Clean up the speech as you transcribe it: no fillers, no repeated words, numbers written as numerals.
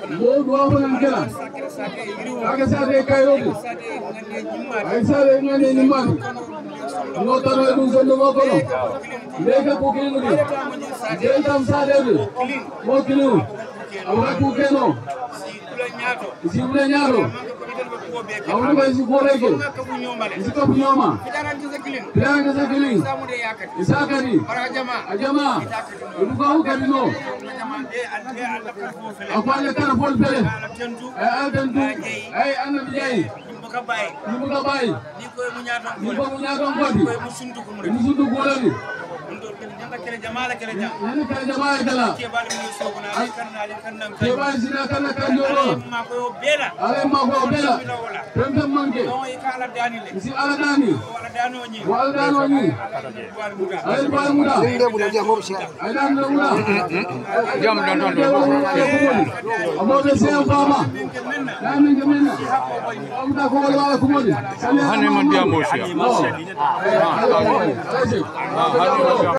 dua bulan kena. Agak sate kayu. Ay sate ngane nimman. No tano edu sondo mo kono. Lega kukilu di. Deltam sate di. Mo kilu. Awra kukeno. Isi ule nyaro. Awra ba isi koreke. Isi kapunyoma. Piranga kesa kilin. Isakari. Ajama. Ibu kau kadino. Apa yang kana pol pele? Altentu. Ay anda bijai. Nibuka bai. Niko munyata ngodi. Musundu golani. Kele jamala kala. Kebali sina kana kanjoro. Ale mako bela. Pembe manke. Isi ala dani. Wala dano ni. Ale bal muda. Inde muda dia ngom sia. Ale muda. Jam don. Amo be se fama. Nami ngemena. Amda ko wala kumodi. Hane man dia mo sia.